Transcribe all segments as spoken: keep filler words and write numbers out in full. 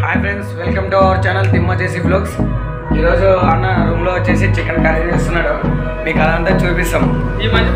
Hi friends, welcome to our channel తిమ్మ చేసి vlogs. ఈరోజు అన్న రూమ్లో వచ్చేసి చికెన్ కర్రీ చేస్తున్నాడు. మీకు అదంతా చూపిస్తాం. ఈ మధ్య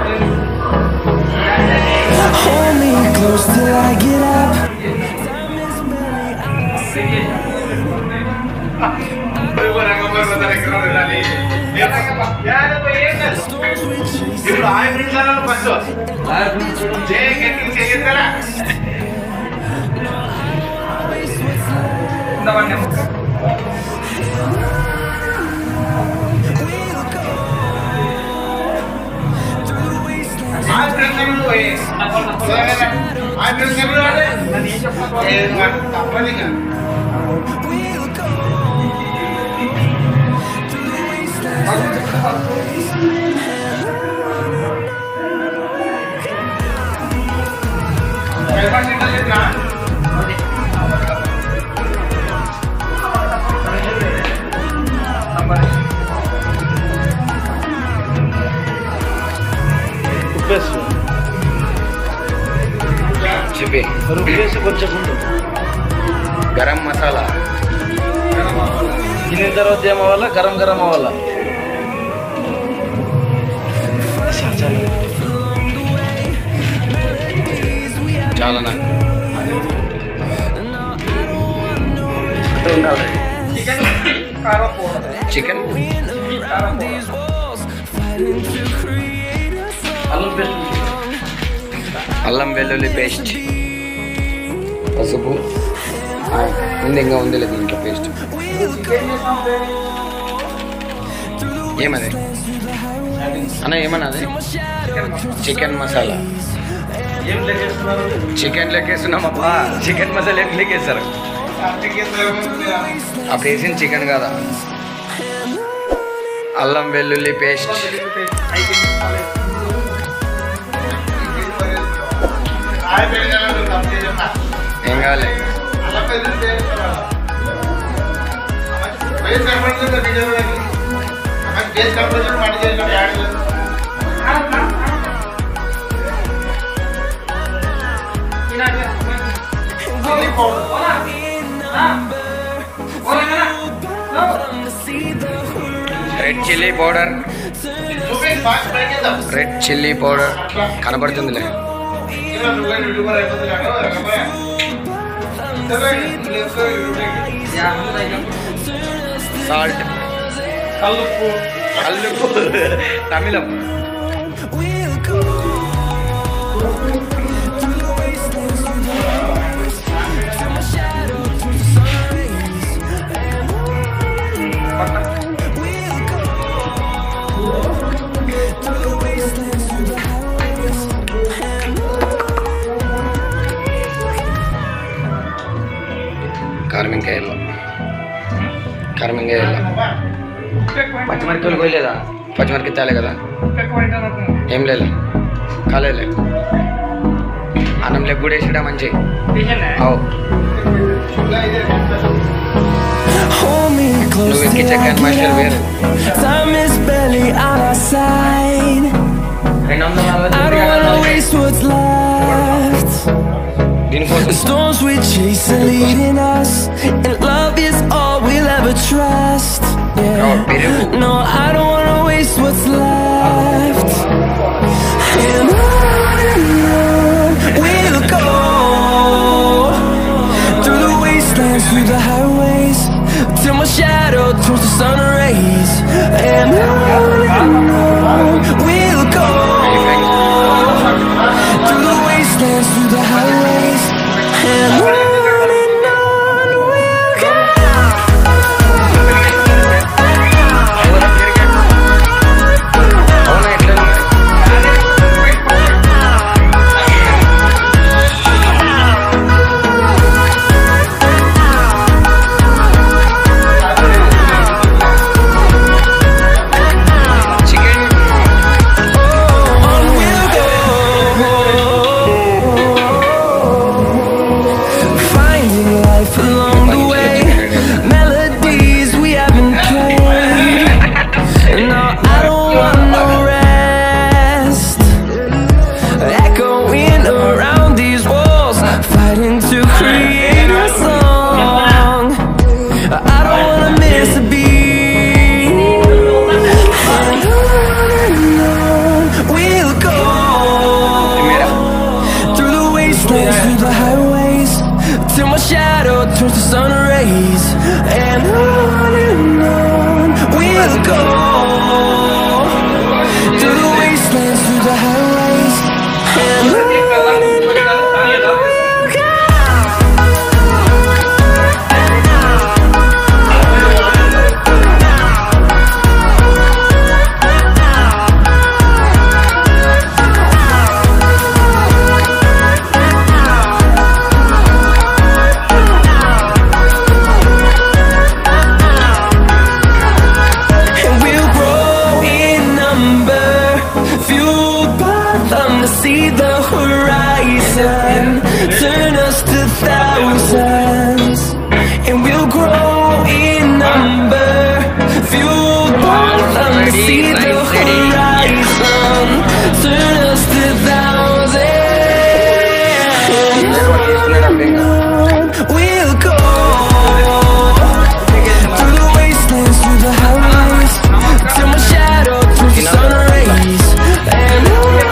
చెప్పి కొంచెం గరం మసాలా తిన్న తర్వాత ఏమవ్వాలా? గరం గరం అవ్వాలా. చాలానా చికెన్ అల్లం వెల్లుల్లి పేస్ట్, పసుపు ఉంది, ఇంకా ఉంది లేదు ఇంట్లో పేస్ట్. ఏమది అన్న? ఏమన్నా అది? చికెన్ మసాలా. చికెన్ లెక్కేస్తున్నామప్పా. చికెన్ మసాలా ఎట్లా లెక్కేస్తారు? అప్పుడు వేసిన చికెన్ కదా. అల్లం వెల్లుల్లి పేస్ట్, ఏం కావాలి? Red chilli powder, red chilli powder కనబడుతుందిలే. సాల్ట్, కల్లుప్పు, కల్లుప్పు తమిళం. కారం ఇంకా వెళ్ళా, కారం ఇంకా వెళ్ళా. పచ్చిమిరకాయలు కోయలేదా? పచ్చిమిరకాయ తేలే కదా, ఏం లేదు కాలేలే. అన్నం లెగ్ కూడా వేసిడా మంచి. నువ్వు ఎక్కి చికెన్ మాస్టర్ వేరు. రెండు వందల నలభై The storms we chase are leading us, and love is all we'll ever trust. Yeah. No, I don't wanna waste what's left. And on and on we'll go, through the wastelands, through the highways, till my shadow turns to sun rays. And on and on we'll go, through the wastelands, through the highways. And on and on we'll go. fighting to create a song. till my shadow turns to sun rays. And on and on we'll go, through the wastelands, through the highways, and on and on we'll go. See the horizon, turn us to thousands, and we'll grow in number, fueled by them. See the horizon, turn us to thousands, we'll go, through the wastelands, through the highways, till my shadow turns to sun rays. And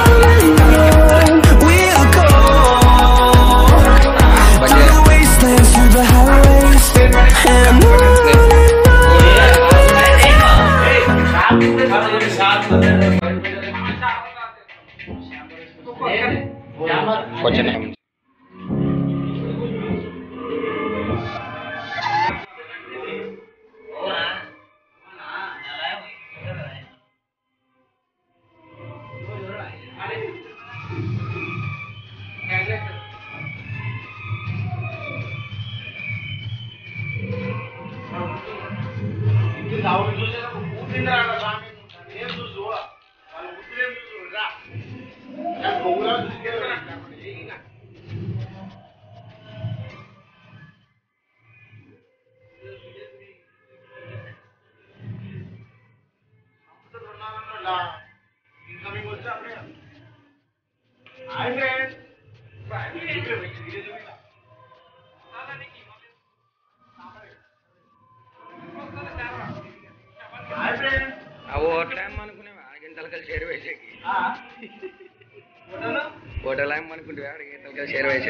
What's your name? Hotel అనుకుంటే share వేసే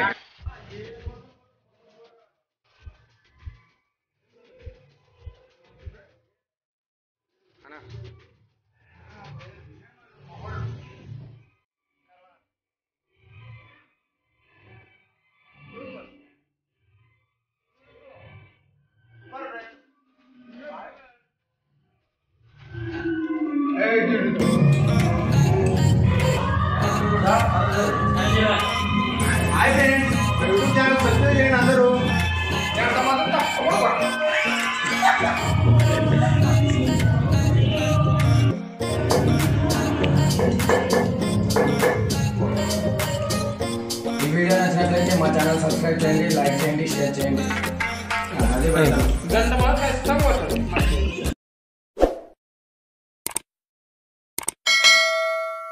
video నచ్చినట్లయితే మా channel subscribe చేయండి, like చేయండి, share చేయండి. అదే